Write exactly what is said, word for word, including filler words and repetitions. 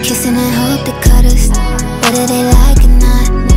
kissing and hope they cut us, whether they like it or not.